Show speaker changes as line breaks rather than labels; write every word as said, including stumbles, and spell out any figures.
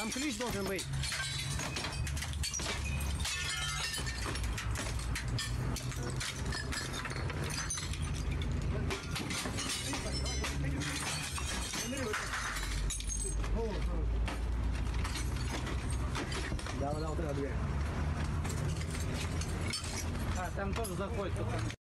Там ключ должен быть. Да, да, вот эта дверь.
А, там тоже заходит.